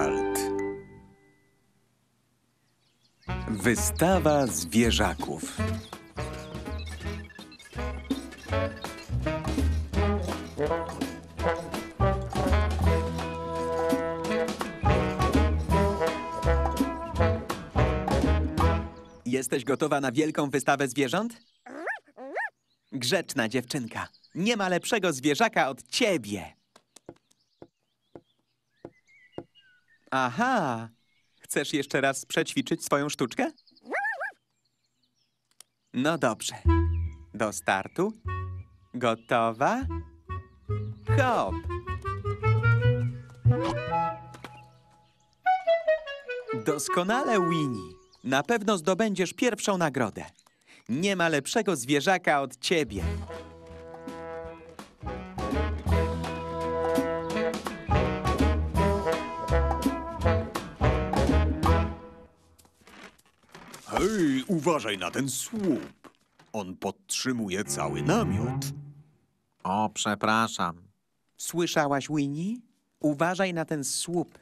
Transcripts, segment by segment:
Oswald. Wystawa zwierzaków. Jesteś gotowa na wielką wystawę zwierząt? Grzeczna dziewczynka. Nie ma lepszego zwierzaka od ciebie. Aha. Chcesz jeszcze raz przećwiczyć swoją sztuczkę? No dobrze. Do startu. Gotowa? Hop! Doskonale, Winnie. Na pewno zdobędziesz pierwszą nagrodę. Nie ma lepszego zwierzaka od ciebie. Hej, uważaj na ten słup. On podtrzymuje cały namiot. O, przepraszam. Słyszałaś, Winnie? Uważaj na ten słup.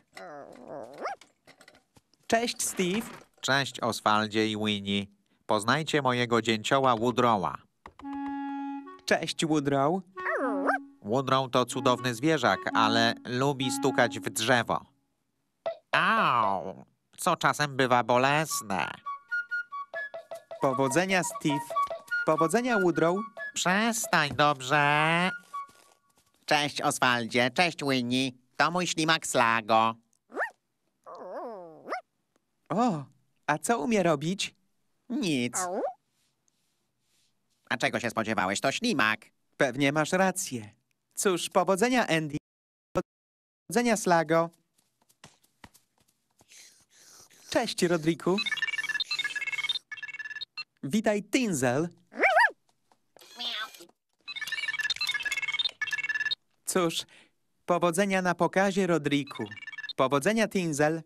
Cześć, Steve. Cześć, Oswaldzie i Winnie. Poznajcie mojego dzięcioła Woodrowa. Cześć, Woodrow. Woodrow to cudowny zwierzak, ale lubi stukać w drzewo. Au! Co czasem bywa bolesne. Powodzenia, Steve. Powodzenia, Woodrow. Przestań, dobrze? Cześć, Oswaldzie. Cześć, Winnie. To mój ślimak Slago. O, a co umie robić? Nic. A czego się spodziewałeś? To ślimak. Pewnie masz rację. Cóż, powodzenia, Andy. Powodzenia, Slago. Cześć, Rodriku. Witaj, Tinzel. Cóż, powodzenia na pokazie, Rodriku. Powodzenia, Tinzel.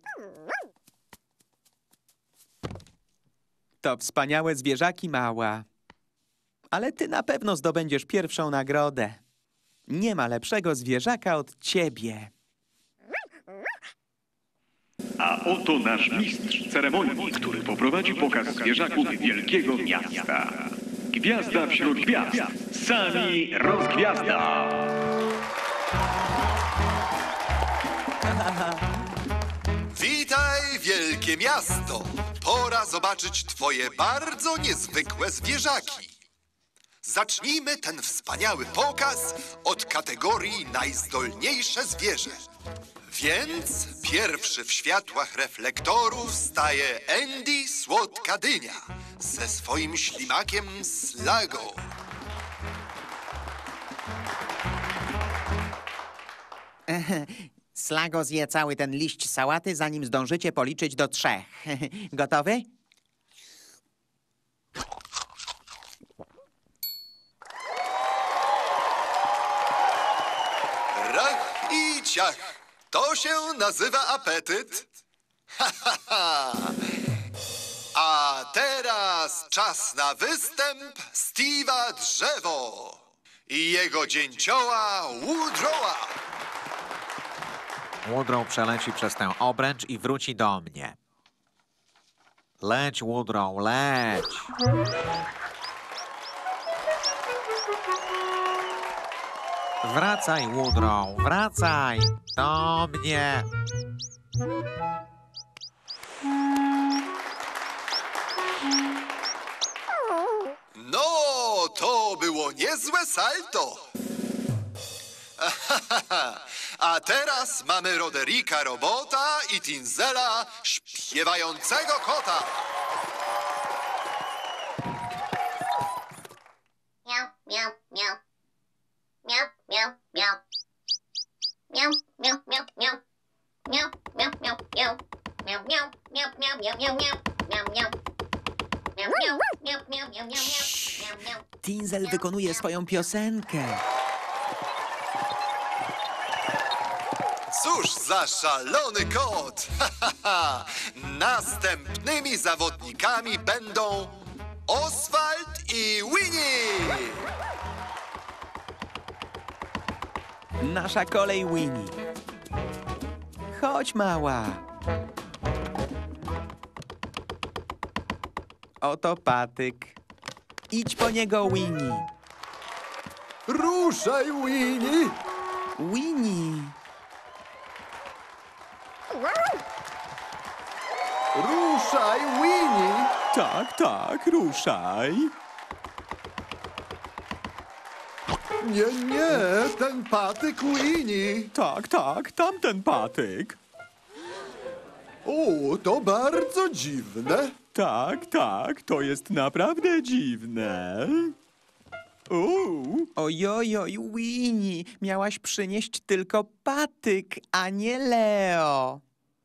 To wspaniałe zwierzaki, mała. Ale ty na pewno zdobędziesz pierwszą nagrodę. Nie ma lepszego zwierzaka od ciebie. A oto nasz mistrz ceremonii, który poprowadzi pokaz zwierzaków wielkiego miasta. Gwiazda wśród gwiazd. Sami rozgwiazda. Witaj, wielkie miasto! Pora zobaczyć twoje bardzo niezwykłe zwierzaki. Zacznijmy ten wspaniały pokaz od kategorii najzdolniejsze zwierzę. Więc pierwszy w światłach reflektorów staje Andy Słodka Dynia ze swoim ślimakiem Slago. Slago zje cały ten liść sałaty, zanim zdążycie policzyć do 3. Gotowy? Rach i ciach. To się nazywa apetyt. Ha, ha, ha. A teraz czas na występ Steve'a Drzewo i jego dzięcioła Woodrowa. Woodrow przeleci przez tę obręcz i wróci do mnie. Leć, Woodrow, leć! Wracaj, Woodrow, wracaj! Do mnie! No, to było niezłe salto. A teraz mamy Roderika Robota i Tinzela Śpiewającego Kota. Miau, miau, miau. Miau, miau, miau. Miau, miau, miau, miau. Miau, miau, miau, miau. Miau, miau, miau, miau, miau, miau, miau. Miau, miau. Miau, miau, miau, miau, miau, miau, miau. Miau, miau. Tinzel wykonuje swoją piosenkę. Cóż za szalony kot! Następnymi zawodnikami będą Oswald i Winnie! Nasza kolej, Winnie. Chodź, mała. Oto patyk. Idź po niego, Winnie. Ruszaj, Winnie! Winnie. Ruszaj, Winnie! Tak, tak, ruszaj. Nie, nie, ten patyk Winnie! Tak, tak, tamten patyk. O, to bardzo dziwne. Tak, tak, to jest naprawdę dziwne. Ojojoj, Winnie, miałaś przynieść tylko patyk, a nie Leo.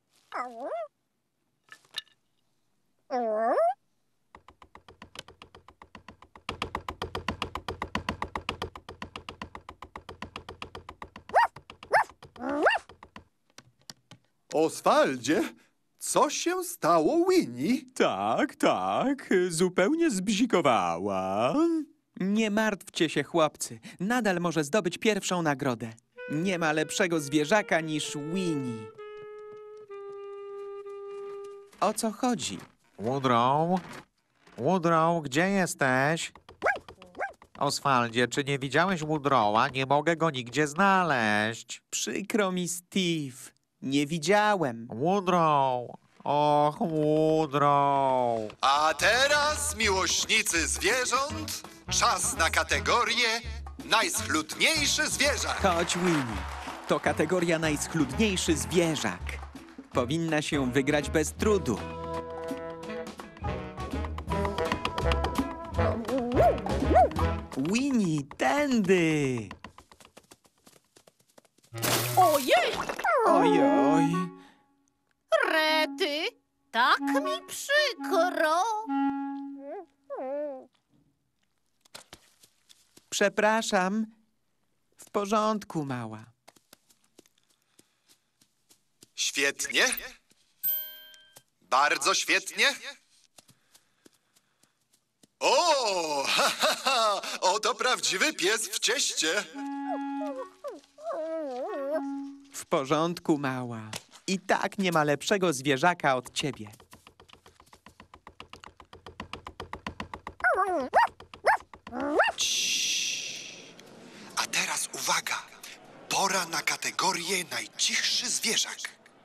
Oswaldzie, co się stało Winnie? Tak, tak, zupełnie zbzikowała. Nie martwcie się, chłopcy. Nadal może zdobyć pierwszą nagrodę. Nie ma lepszego zwierzaka niż Winnie. O co chodzi? Woodrow? Woodrow, gdzie jesteś? Oswaldzie, czy nie widziałeś Woodrowa? Nie mogę go nigdzie znaleźć. Przykro mi, Steve. Nie widziałem. Woodrow! Och, Woodrow! A teraz, miłośnicy zwierząt, czas na kategorię najschludniejszy zwierzak. Chodź, Winnie. To kategoria najschludniejszy zwierzak. Powinna się wygrać bez trudu. Winnie, tędy! Ojej! Ojoj! Rety! Tak mi przykro! Przepraszam. W porządku, mała. Świetnie. Bardzo świetnie. O, ha, ha, ha, oto prawdziwy pies w cieście. W porządku, mała. I tak nie ma lepszego zwierzaka od ciebie. A teraz uwaga. Pora na kategorię najcichszy zwierzak.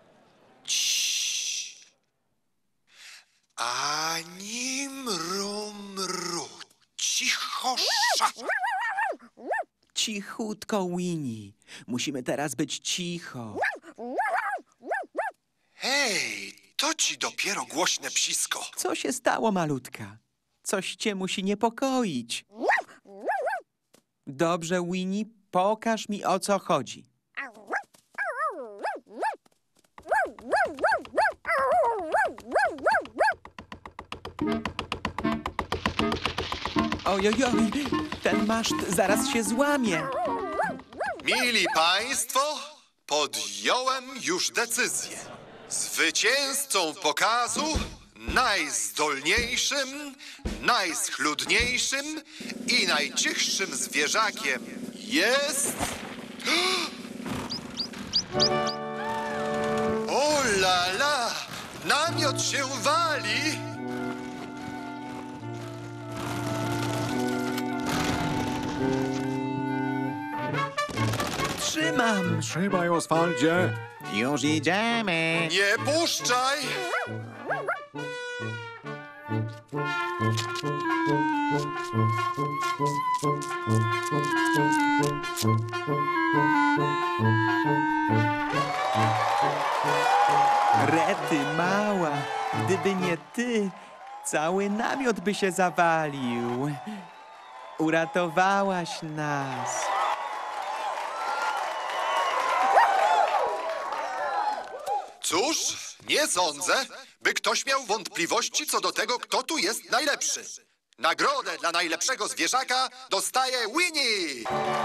Ciii. Ani mru, mru. Cicho, sza. Cichutko, Winnie. Musimy teraz być cicho. Hej, to ci dopiero głośne psisko. Co się stało, malutka? Coś cię musi niepokoić. Dobrze, Winnie, pokaż mi, o co chodzi. Ojojoj, ten maszt zaraz się złamie. Mili państwo, podjąłem już decyzję. Zwycięzcą pokazu, najzdolniejszym, najschludniejszym i najcichszym zwierzakiem jest... O la la! Namiot się wali! Trzymam. Trzymaj, Oswaldzie. Już idziemy! Nie puszczaj! Rety, mała. Gdyby nie ty, cały namiot by się zawalił. Uratowałaś nas. Cóż, nie sądzę, by ktoś miał wątpliwości co do tego, kto tu jest najlepszy. Nagrodę dla najlepszego zwierzaka dostaje Winnie!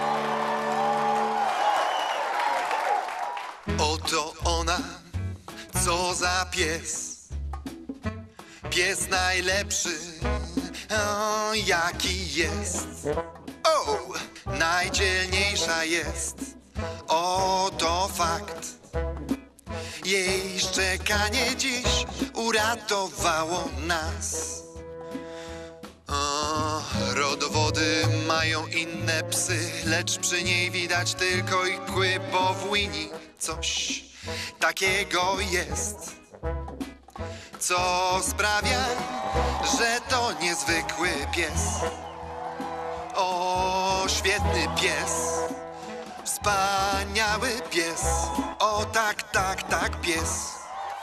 Oto ona, co za pies. Pies najlepszy, o, jaki jest. O, najdzielniejsza jest, oto fakt. Jej szczekanie dziś uratowało nas. O, rodowody mają inne psy, lecz przy niej widać tylko ich pchły, bo w Winnie coś takiego jest, co sprawia, że to niezwykły pies. O, świetny pies, wspaniały pies, o tak, tak, tak, pies.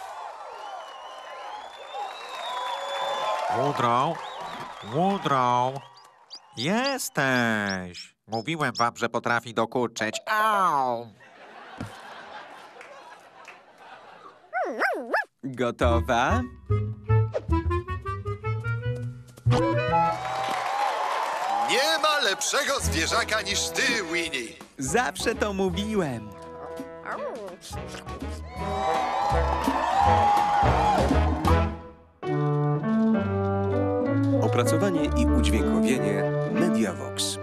Woodrow? Woodrow? Jesteś! Mówiłem wam, że potrafi dokuczyć. Au! Gotowa? Nie ma lepszego zwierzaka niż ty, Winnie. Zawsze to mówiłem. Opracowanie i udźwiękowienie Mediavox.